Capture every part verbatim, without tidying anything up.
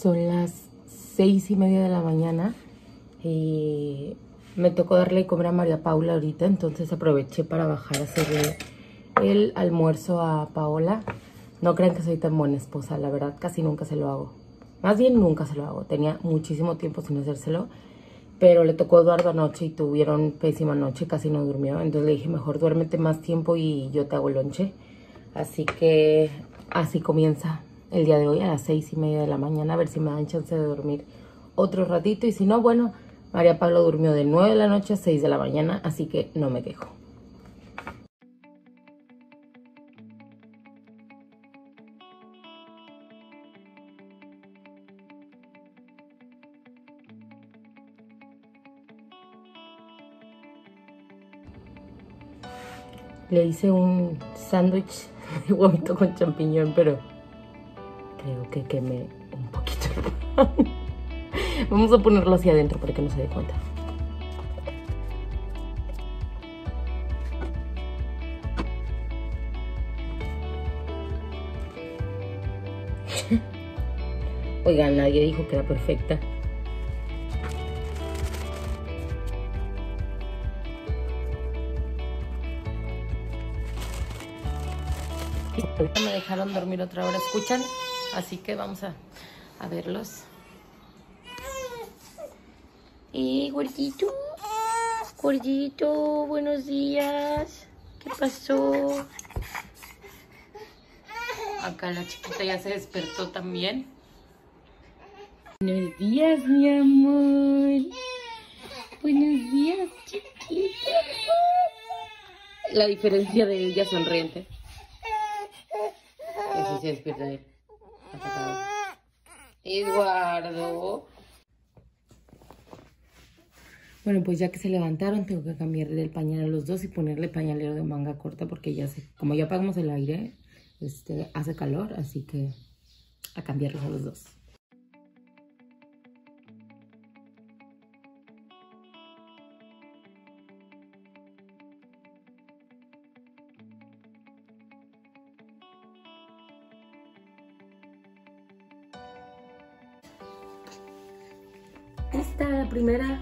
Son las seis y media de la mañana y me tocó darle de comer a María Paula ahorita, entonces aproveché para bajar a hacerle el almuerzo a Paola. No crean que soy tan buena esposa, la verdad casi nunca se lo hago. Más bien nunca se lo hago, tenía muchísimo tiempo sin hacérselo, pero le tocó a Eduardo anoche y tuvieron pésima noche, casi no durmió. Entonces le dije, mejor duérmete más tiempo y yo te hago lonche. Así que así comienza el día de hoy a las seis y media de la mañana, a ver si me dan chance de dormir otro ratito. Y si no, bueno, María Paula durmió de nueve de la noche a seis de la mañana, así que no me quejo. Le hice un sándwich de huevito con champiñón, pero creo que quemé un poquito el pan. Vamos a ponerlo hacia adentro para que no se dé cuenta. Oigan, nadie dijo que era perfecta. Me dejaron dormir otra hora, ¿escuchan? Así que vamos a, a verlos. Y gordito, gordito, buenos días. ¿Qué pasó? Acá la chiquita ya se despertó también. Buenos días, mi amor. Buenos días, chiquita. La diferencia de ella sonriente. Eso se despierta él. Eduardo. Bueno, pues ya que se levantaron, tengo que cambiarle el pañal a los dos y ponerle pañalero de manga corta porque ya se, como ya apagamos el aire, este, hace calor, así que a cambiarlos a los dos. Esta la primera.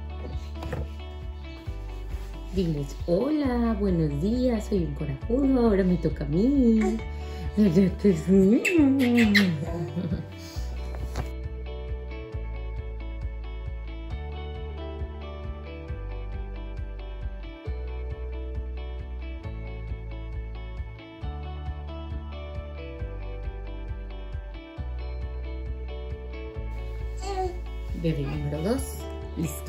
Diles, hola, buenos días, soy un corajudo, ahora me toca a mí. Bebé número dos, listo.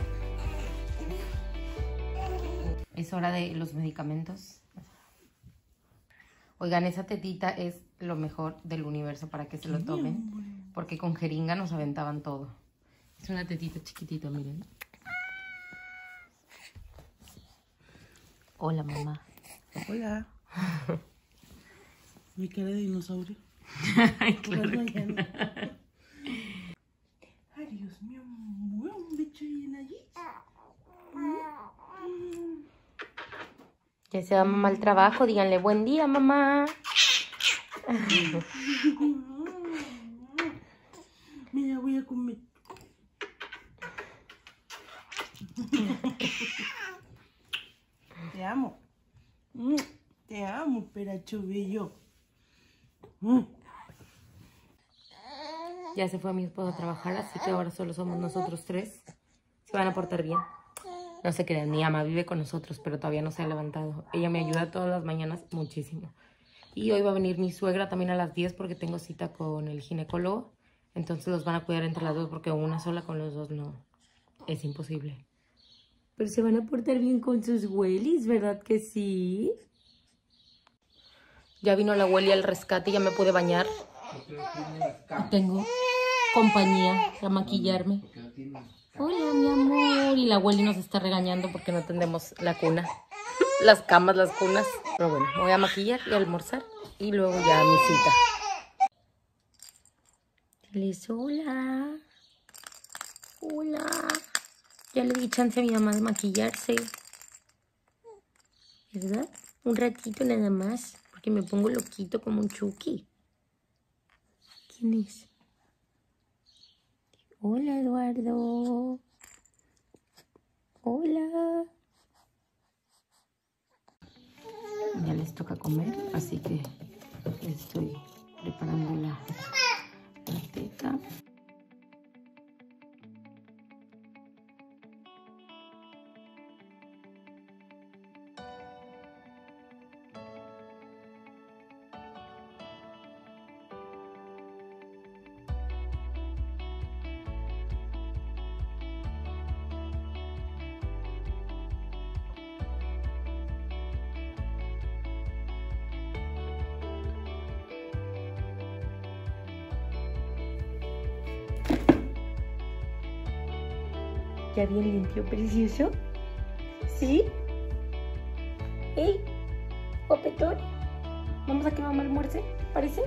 Es hora de los medicamentos. Oigan, esa tetita es lo mejor del universo para que se lo tomen. Porque con jeringa nos aventaban todo. Es una tetita chiquitita, miren. Hola, mamá. Hola. Mi cara de dinosaurio. Ay, claro que no. Ay, Dios mío, un bicho bien allí. Ya se va mamá al trabajo, díganle buen día, mamá. Mira, voy a comer. Te amo. Te amo, peracho bello. Ya se fue mi esposo a trabajar, así que ahora solo somos nosotros tres. Se van a portar bien. No se crean, mi ama vive con nosotros, pero todavía no se ha levantado. Ella me ayuda todas las mañanas muchísimo. Y hoy va a venir mi suegra también a las diez porque tengo cita con el ginecólogo. Entonces los van a cuidar entre las dos porque una sola con los dos no. Es imposible. Pero se van a portar bien con sus Wellies, ¿verdad que sí? Ya vino la Welly al rescate y ya me pude bañar. Y tengo compañía para maquillarme. Hola, mi amor. Y la Welly nos está regañando porque no tendemos la cuna. Las camas, las cunas. Pero bueno, me voy a maquillar y a almorzar. Y luego ya a mi cita. Diles hola. Hola. Ya le di chance a mi mamá de maquillarse. ¿Verdad? Un ratito nada más. Porque me pongo loquito como un Chucky. ¿Quién es? Hola, Eduardo. Hola. Ya les toca comer, así que estoy preparando la, la teta. ¿Ya bien limpio, precioso? ¿Sí? ¿Eh? ¿Popetón? ¿Vamos a que mamá almuerce? ¿Parece?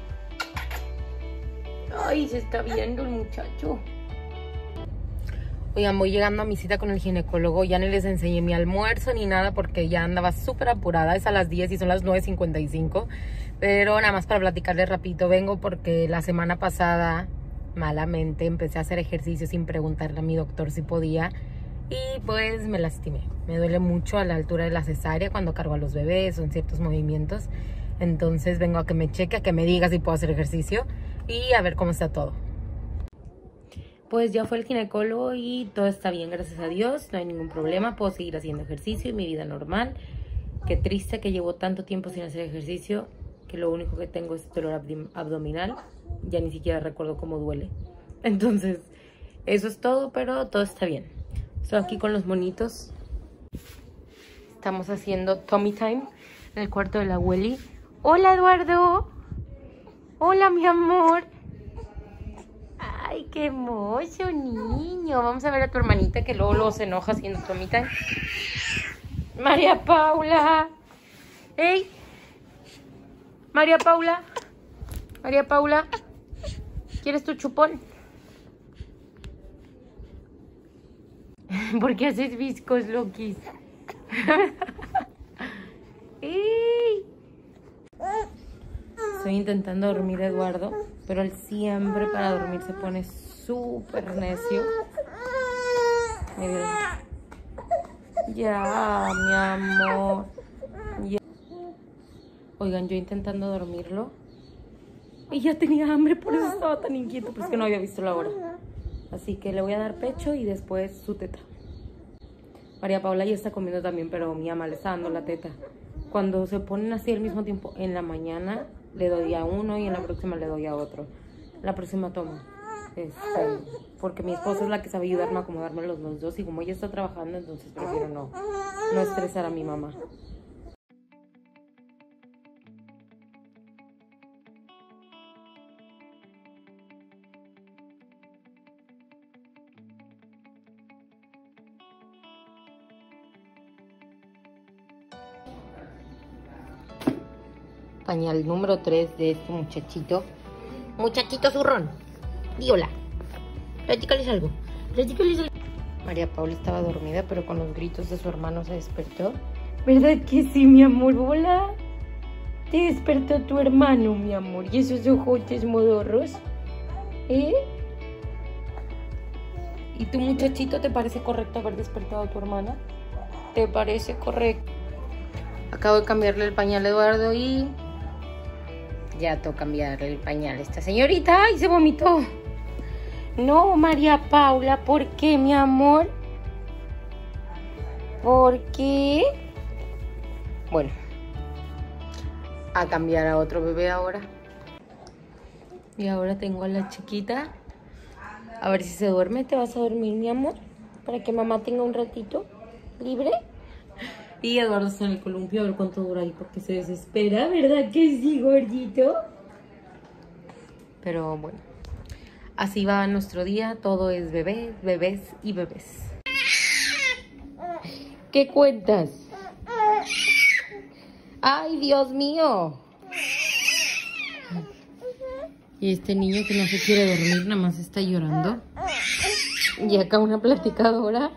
Ay, se está viendo el muchacho. Oigan, voy llegando a mi cita con el ginecólogo. Ya ni les enseñé mi almuerzo ni nada porque ya andaba súper apurada. Es a las diez y son las nueve cincuenta y cinco. Pero nada más para platicarles rapidito. Vengo porque la semana pasada, malamente, empecé a hacer ejercicio sin preguntarle a mi doctor si podía. Y pues me lastimé. Me duele mucho a la altura de la cesárea cuando cargo a los bebés o en ciertos movimientos. Entonces vengo a que me cheque, a que me diga si puedo hacer ejercicio y a ver cómo está todo. Pues ya fue el ginecólogo y todo está bien, gracias a Dios. No hay ningún problema, puedo seguir haciendo ejercicio y mi vida normal. Qué triste que llevo tanto tiempo sin hacer ejercicio, que lo único que tengo es dolor abdominal. Ya ni siquiera recuerdo cómo duele. Entonces, eso es todo, pero todo está bien. Estoy aquí con los monitos. Estamos haciendo tummy time en el cuarto de la Welly. Hola, Eduardo. Hola, mi amor. Ay, qué hermoso, niño. Vamos a ver a tu hermanita que luego, luego se enoja haciendo tummy time. María Paula. ¡Ey! María Paula. María Paula. ¿Quieres tu chupón? ¿Por qué haces viscos, Lokis? ¡Ey! Estoy intentando dormir a Eduardo, pero él siempre para dormir se pone súper necio. Miren. Ya, mi amor. Ya. Oigan, yo intentando dormirlo y ya tenía hambre, por eso estaba tan inquieto, pues que no había visto la hora. Así que le voy a dar pecho y después su teta. María Paula ya está comiendo también, pero mi mamá le está dando la teta. Cuando se ponen así al mismo tiempo, en la mañana le doy a uno y en la próxima le doy a otro. La próxima toma. Este, porque mi esposa es la que sabe ayudarme a acomodarme los, los dos y como ella está trabajando, entonces prefiero no, no estresar a mi mamá. Pañal número tres de este muchachito. Muchachito zurrón. Di hola. Platícales algo. Platícales algo. María Paula estaba dormida, pero con los gritos de su hermano se despertó. ¿Verdad que sí, mi amor? Hola. Te despertó tu hermano, mi amor. ¿Y esos ojotes modorros? ¿Eh? ¿Y tu muchachito te parece correcto haber despertado a tu hermana? ¿Te parece correcto? Acabo de cambiarle el pañal a Eduardo y ya toca cambiarle el pañal a esta señorita. ¡Ay, se vomitó! No, María Paula, ¿por qué, mi amor? ¿Por qué? Bueno, a cambiar a otro bebé ahora. Y ahora tengo a la chiquita. A ver si se duerme. ¿Te vas a dormir, mi amor? Para que mamá tenga un ratito libre. Y Eduardo está en el columpio, a ver cuánto dura ahí porque se desespera, ¿verdad que sí, gordito? Pero bueno, así va nuestro día, todo es bebés, bebés y bebés. ¿Qué cuentas? ¡Ay, Dios mío! Y este niño que no se quiere dormir, nada más está llorando. Y acá una platicadora.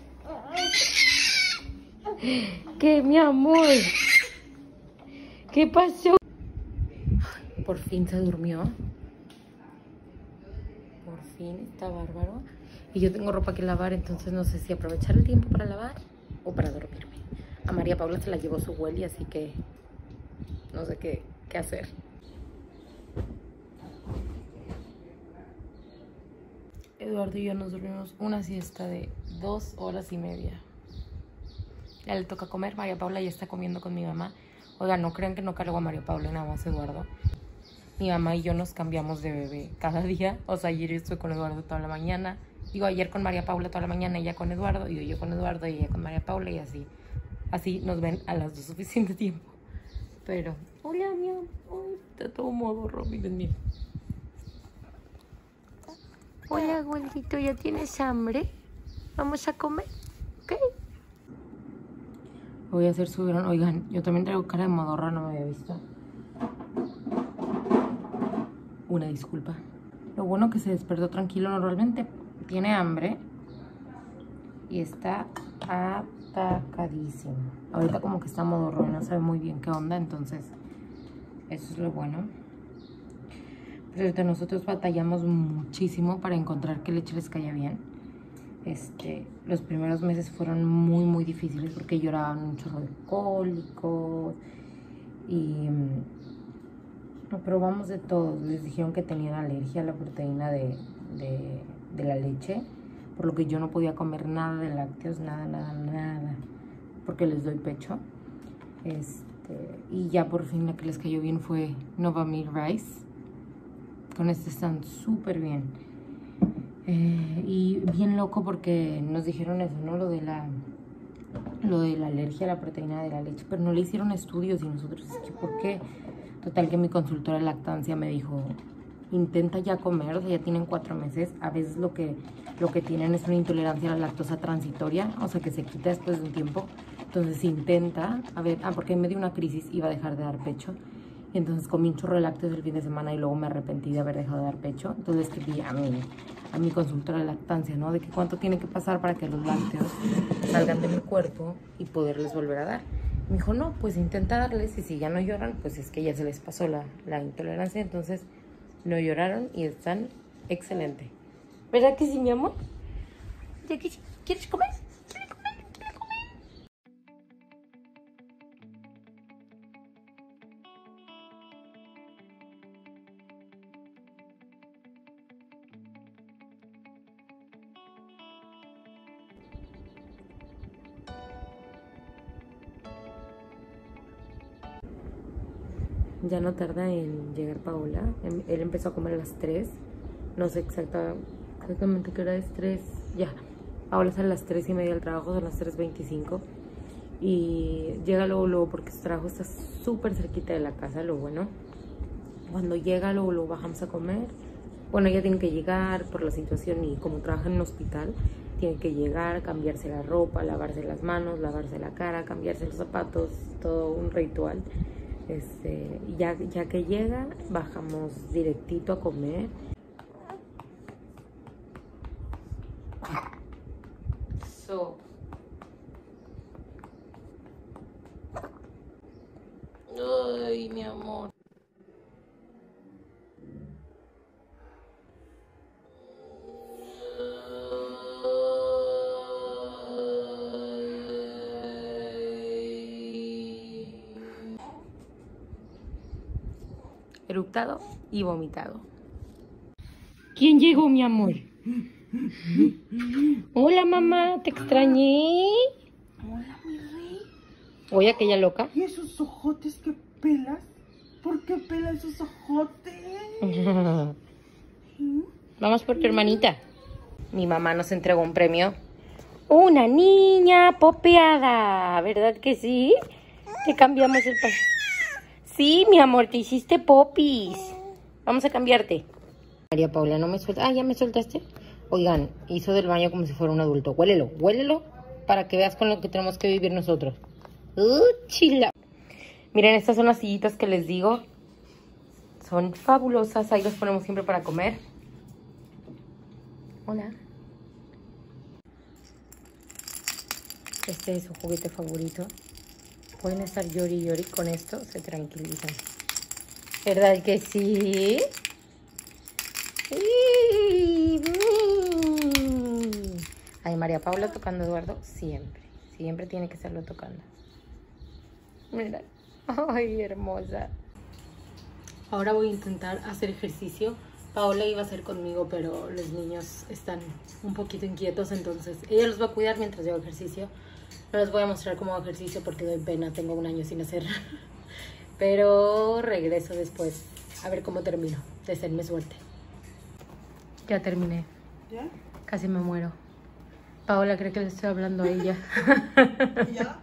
¿Qué, mi amor? ¿Qué pasó? Por fin se durmió. por fin, está bárbaro. Y yo tengo ropa que lavar, entonces no sé si aprovechar el tiempo para lavar o para dormirme. A María Paula se la llevó su Welly, así que no sé qué, qué hacer. Eduardo y yo nos dormimos una siesta de dos horas y media. Ya le toca comer. María Paula ya está comiendo con mi mamá. Oigan, no crean que no cargo a María Paula, nada más Eduardo. Mi mamá y yo nos cambiamos de bebé cada día. O sea, ayer estuve con Eduardo toda la mañana. Digo, ayer con María Paula toda la mañana, ella con Eduardo. Y yo con Eduardo y ella con María Paula. Y así, así nos ven a las dos suficiente tiempo. Pero, hola, mi amor. Está todo modo, miren, miren. Hola, gordito, ¿ya tienes hambre? ¿Vamos a comer? ¿Ok? Voy a hacer subirón. Oigan, yo también traigo cara de modorra, no me había visto. Una disculpa. Lo bueno que se despertó tranquilo. Normalmente tiene hambre y está atacadísimo. Ahorita como que está modorro, no sabe muy bien qué onda, entonces eso es lo bueno. Pero ahorita nosotros batallamos muchísimo para encontrar qué leche les caía bien. Este, los primeros meses fueron muy muy difíciles porque lloraban un chorro de cólicos y probamos de todos. Les dijeron que tenían alergia a la proteína de, de, de la leche, por lo que yo no podía comer nada de lácteos, nada, nada, nada, porque les doy pecho. Este, y ya por fin la que les cayó bien fue Novamil Rice. Con este están súper bien. Eh, y bien loco porque nos dijeron eso, ¿no? Lo de la lo de la alergia a la proteína de la leche, pero no le hicieron estudios y nosotros, ¿por qué? Total que mi consultora de lactancia me dijo, intenta ya comer, o sea, ya tienen cuatro meses, a veces lo que, lo que tienen es una intolerancia a la lactosa transitoria, o sea, que se quita después de un tiempo, entonces intenta, a ver, ah, porque me dio una crisis, iba a dejar de dar pecho, y entonces comí un chorro de lácteos el fin de semana y luego me arrepentí de haber dejado de dar pecho, entonces escribí a mi, a mi consultora de lactancia, ¿no? De que cuánto tiene que pasar para que los lácteos salgan de mi cuerpo y poderles volver a dar. Me dijo, no, pues intenta darles y si ya no lloran, pues es que ya se les pasó la, la intolerancia, entonces no lloraron y están excelentes. ¿Verdad que sí, mi amor? ¿Ya que sí? ¿Quieres comer? ¿Quieres comer? ¿Quieres comer? Ya no tarda en llegar Paola. Él empezó a comer a las tres. No sé exacta, exactamente qué hora es. tres. Ya. Paola sale a las tres y media del trabajo, son las tres veinticinco. Y llega luego, luego, porque su trabajo está súper cerquita de la casa, lo bueno. Cuando llega, luego lo bajamos a comer. Bueno, ella tiene que llegar por la situación y como trabaja en un hospital, tiene que llegar, cambiarse la ropa, lavarse las manos, lavarse la cara, cambiarse los zapatos, todo un ritual. Este, ya, ya que llega, bajamos directito a comer. So. Ay, mi amor. Eructado y vomitado. ¿Quién llegó, mi amor? Hola, mamá, te extrañé. Hola, mi rey. Oye, aquella loca. ¿Y esos ojotes que pelas? ¿Por qué pelas esos ojotes? Vamos por tu hermanita. Mi mamá nos entregó un premio. Una niña popeada, ¿verdad que sí? Te cambiamos el paso. Sí, mi amor, te hiciste popis. Vamos a cambiarte. María Paula, no me suelta. Ah, ¿ya me soltaste? Oigan, hizo del baño como si fuera un adulto. Huélelo, huélelo para que veas con lo que tenemos que vivir nosotros. ¡Uh, chila! Miren, estas son las sillitas que les digo. Son fabulosas. Ahí las ponemos siempre para comer. Hola. Este es su juguete favorito. Pueden estar llori llori con esto, se tranquilizan. ¿Verdad que sí? ¡Sí! Ay, María Paula tocando a Eduardo siempre. Siempre tiene que estarlo tocando. Mira. Ay, hermosa. Ahora voy a intentar hacer ejercicio. Paola iba a hacer conmigo, pero los niños están un poquito inquietos, entonces ella los va a cuidar mientras yo hago ejercicio. No les voy a mostrar cómo hago ejercicio porque doy pena, tengo un año sin hacer. Pero regreso después a ver cómo termino. Deseenme suerte. Ya terminé. ¿Ya? Casi me muero. Paola cree que le estoy hablando a ella. ¿Ya?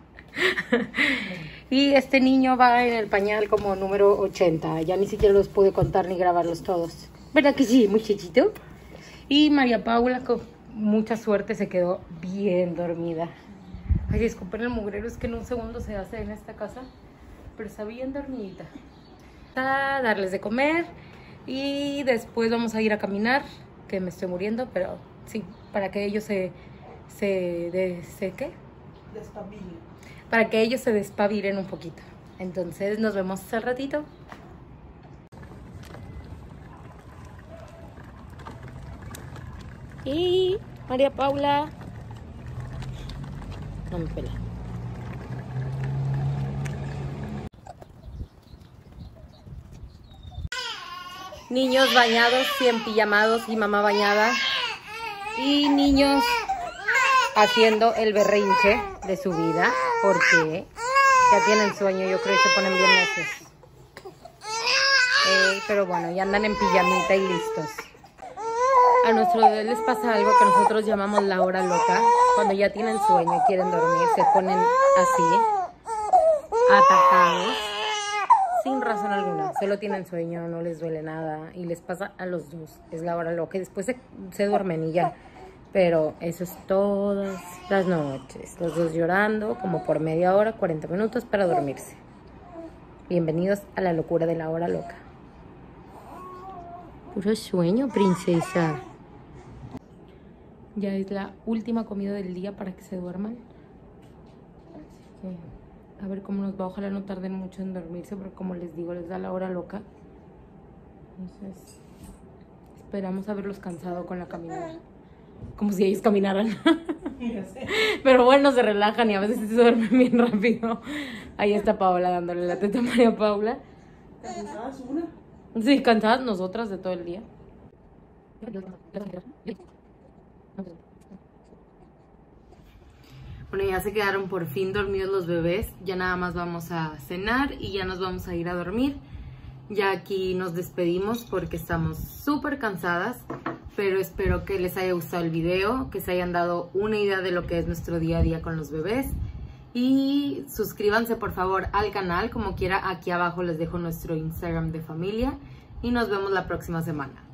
Y este niño va en el pañal como número ochenta. Ya ni siquiera los pude contar ni grabarlos todos. ¿Verdad que sí, muchachito? Y María Paula, con mucha suerte, se quedó bien dormida. Ay, disculpen el mugrero, es que en un segundo se hace en esta casa. Pero está bien dormidita. A darles de comer. Y después vamos a ir a caminar. Que me estoy muriendo, pero sí, para que ellos se... se, de, se ¿qué? Despabilen. Para que ellos se despabilen un poquito. Entonces nos vemos al ratito. Y María Paula no me pela. Niños bañados y empijamados y mamá bañada. Y niños haciendo el berrinche de su vida porque ya tienen sueño, yo creo que se ponen bien necios. Eh, pero bueno, ya andan en pijamita y listos. A nuestros bebés les pasa algo que nosotros llamamos la hora loca. Cuando ya tienen sueño y quieren dormir, se ponen así, atacados, sin razón alguna. Solo tienen sueño, no les duele nada y les pasa a los dos. Es la hora loca y después se, se duermen y ya. Pero eso es todas las noches. Los dos llorando como por media hora, cuarenta minutos para dormirse. Bienvenidos a la locura de la hora loca. Puro sueño, princesa. Ya es la última comida del día para que se duerman. Así que a ver cómo nos va. Ojalá no tarden mucho en dormirse porque como les digo, les da la hora loca. Entonces esperamos haberlos cansado con la caminada. Como si ellos caminaran. Pero bueno, se relajan y a veces se duermen bien rápido. Ahí está Paola dándole la teta a María Paula. ¿Cansadas una? Sí, cansadas nosotras de todo el día. Bueno, ya se quedaron por fin dormidos los bebés. Ya nada más vamos a cenar y ya nos vamos a ir a dormir. Ya aquí nos despedimos porque estamos súper cansadas. Pero espero que les haya gustado el video, que se hayan dado una idea de lo que es nuestro día a día con los bebés. Y suscríbanse por favor al canal, como quiera aquí abajo les dejo nuestro Instagram de familia. Y nos vemos la próxima semana.